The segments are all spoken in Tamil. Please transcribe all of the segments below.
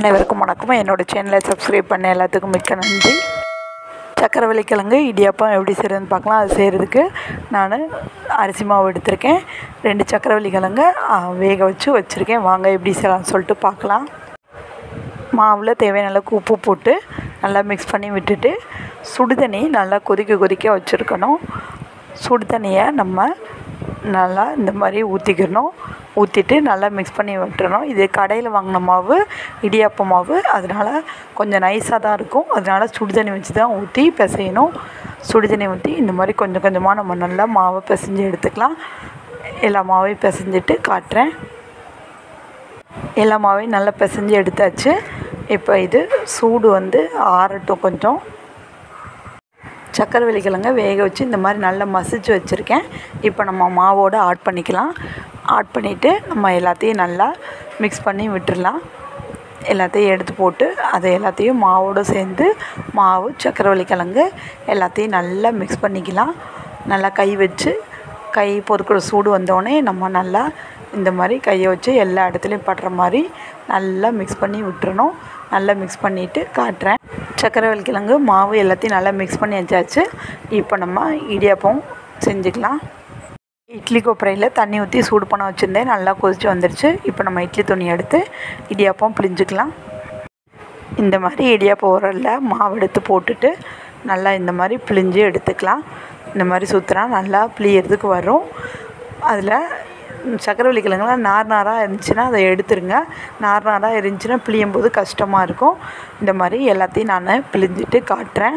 அனைவருக்கும் வணக்கம். என்னோடய சேனலை சப்ஸ்கிரைப் பண்ண எல்லாத்துக்கும் மிக்க நன்றி. சக்கரவள்ளி கிழங்கு இடியாப்பம் எப்படி செய்கிறதுன்னு பார்க்கலாம். அது செய்கிறதுக்கு நான் அரிசி மாவு எடுத்திருக்கேன். 2 சக்கரவள்ளி கிழங்கு வேக வச்சுருக்கேன். வாங்க எப்படி செய்யலாம்னு சொல்லிட்டு பார்க்கலாம். மாவில் தேவையான அளவுக்கு உப்பு போட்டு நல்லா மிக்ஸ் பண்ணி விட்டுட்டு சுடு தண்ணி நல்லா கொதிக்க வச்சுருக்கணும். சுடு தண்ணியை நம்ம நல்லா இந்த மாதிரி ஊற்றிட்டு நல்லா மிக்ஸ் பண்ணி விட்டுறணும். இது கடையில் வாங்கின மாவு இடியாப்ப மாவு, அதனால் கொஞ்சம் நைஸாக தான் இருக்கும். அதனால் சுடு தண்ணி வச்சு தான் ஊற்றி பிசையணும். சுடு தண்ணி ஊற்றி இந்த மாதிரி கொஞ்சம் கொஞ்சமாக நம்ம நல்லா மாவை பிசைஞ்சு எடுத்துக்கலாம். எல்லா மாவையும் பிசைஞ்சிட்டு காட்டுறேன். எல்லா மாவையும் நல்லா பிசைஞ்சு எடுத்தாச்சு. இப்போ இது சூடு ஆறட்டும். கொஞ்சம் சக்கரவள்ளி கிழங்க வேக வச்சு இந்த மாதிரி நல்லா மசிச்சு வச்சுருக்கேன். இப்போ நம்ம மாவோடு ஆட் பண்ணிக்கலாம். ஆட் பண்ணிவிட்டு நம்ம எல்லாத்தையும் நல்லா மிக்ஸ் பண்ணி விட்டுடலாம். எல்லாத்தையும் எடுத்து போட்டு அதை எல்லாத்தையும் மாவோடு சேர்ந்து மாவு சக்கரவள்ளி கிழங்கு எல்லாத்தையும் நல்லா மிக்ஸ் பண்ணிக்கலாம். நல்லா கை பொறுக்கிற சூடு வந்தோடனே நம்ம நல்லா இந்த மாதிரி கையை வச்சு எல்லா இடத்துலையும் படுற மாதிரி நல்லா மிக்ஸ் பண்ணி விட்டுறணும். நல்லா மிக்ஸ் பண்ணிவிட்டு காட்டுறேன். சக்கரவள்ளி கிழங்கு மாவு எல்லாத்தையும் நல்லா மிக்ஸ் பண்ணி வச்சாச்சு. இப்போ நம்ம இடியாப்பம் செஞ்சுக்கலாம். இட்லி கொப்பரையில் தண்ணி ஊற்றி சூடு பண்ண வச்சுருந்தேன். நல்லா கொதிச்சு வந்துடுச்சு. இப்போ நம்ம இட்லி துணி எடுத்து இடியாப்பம் பிழிஞ்சிக்கலாம். இந்த மாதிரி இடியாப்பம் உரலில் மாவு எடுத்து போட்டுட்டு நல்லா இந்த மாதிரி பிழிஞ்சு எடுத்துக்கலாம். இந்த மாதிரி சுற்றினா நல்லா பிழியறதுக்கு வரும். அதில் சக்கரவள்ளி கிழங்குலாம் நாராக இருந்துச்சுன்னா அதை எடுத்துருங்க. நாராக இருந்துச்சுன்னா பிழியும் போது கஷ்டமாக இருக்கும். இந்த மாதிரி எல்லாத்தையும் நான் பிழிஞ்சிட்டு காட்டுறேன்.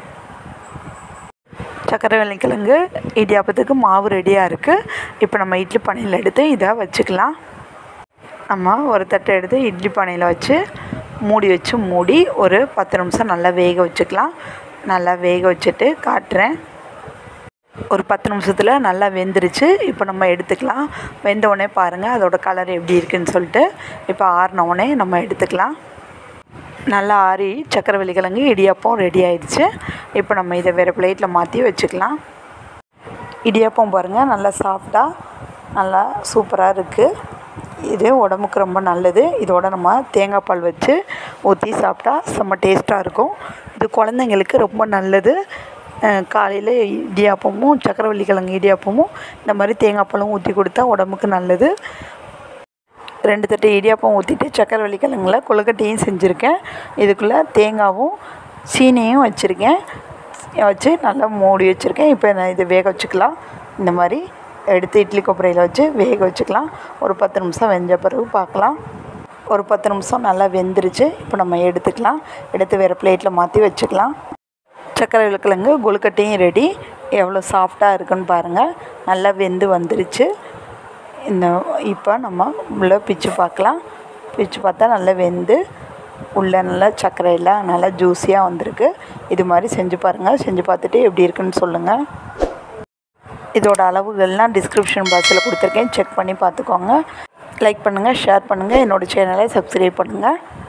சக்கரவள்ளி கிழங்கு இடியாப்பத்துக்கு மாவு ரெடியாக இருக்குது. இப்போ நம்ம இட்லி பானையில் எடுத்து இதை வச்சுக்கலாம். நம்ம ஒரு தட்டை எடுத்து இட்லி பானையில் வச்சு மூடி ஒரு 10 நிமிஷம் நல்லா வேக வச்சுக்கலாம். நல்லா வேக வச்சுட்டு காட்டுறேன். ஒரு 10 நிமிஷத்தில் நல்லா வெந்துருச்சு. இப்போ நம்ம எடுத்துக்கலாம். வெந்தவுடனே பாருங்கள் அதோட கலர் எப்படி இருக்குதுன்னு சொல்லிட்டு. இப்போ ஆறினவுடனே நம்ம எடுத்துக்கலாம். நல்லா ஆறி சக்கரவள்ளி கிழங்கு இடியாப்பம் ரெடி ஆயிடுச்சு. இப்போ நம்ம இதை வேறு பிளேட்டில் மாற்றி வச்சுக்கலாம். இடியாப்பம் பாருங்கள் நல்லா சாஃப்டாக நல்லா சூப்பராக இருக்குது. இது உடம்புக்கு ரொம்ப நல்லது. இதோட நம்ம தேங்காய் பால் வச்சு ஊற்றி சாப்பிட்டா செம்ம டேஸ்ட்டாக இருக்கும். இது குழந்தைங்களுக்கு ரொம்ப நல்லது. காலையில் இடியாப்பமும் சக்கரவள்ளி கிழங்கு இடியாப்பமும் இந்த மாதிரி தேங்காய் பாலும் ஊற்றி கொடுத்தா உடம்புக்கு நல்லது. 2 தட்டு இடியாப்பம் ஊற்றிட்டு சக்கரவள்ளி கிழங்குல கொழுக்கட்டையும் செஞ்சுருக்கேன். இதுக்குள்ளே தேங்காயும் சீனியும் வச்சு நல்லா மூடி வச்சுருக்கேன். இப்போ நான் இதை வேக வச்சுக்கலாம். இந்த மாதிரி எடுத்து இட்லி கொப்பரையில் வச்சு வேக வச்சுக்கலாம். ஒரு 10 நிமிஷம் வெந்த பிறகு பார்க்கலாம். ஒரு 10 நிமிஷம் நல்லா வெந்துருச்சு. இப்போ நம்ம எடுத்துக்கலாம். எடுத்து வேறு பிளேட்டில் மாற்றி வச்சுக்கலாம். சக்கரவள்ளி கிழங்கு கொழுக்கட்டையும் ரெடி. எவ்வளோ சாஃப்டாக இருக்குன்னு பாருங்கள். நல்லா வெந்து வந்துருச்சு. இப்போ நம்ம உள்ளே பிச்சு பார்க்கலாம். பிச்சு பார்த்தா நல்லா வெந்து உள்ளே நல்லா சர்க்கரையெல்லாம் நல்லா ஜூஸியாக வந்திருக்கு. இது மாதிரி செஞ்சு பாருங்கள். செஞ்சு பார்த்துட்டு எப்படி இருக்குன்னு சொல்லுங்கள். இதோட அளவுகள்லாம் டிஸ்கிரிப்ஷன் பாக்ஸில் கொடுத்துருக்கேன். செக் பண்ணி பார்த்துக்கோங்க. லைக் பண்ணுங்கள், ஷேர் பண்ணுங்கள். என்னோடய சேனலை சப்ஸ்கிரைப் பண்ணுங்கள்.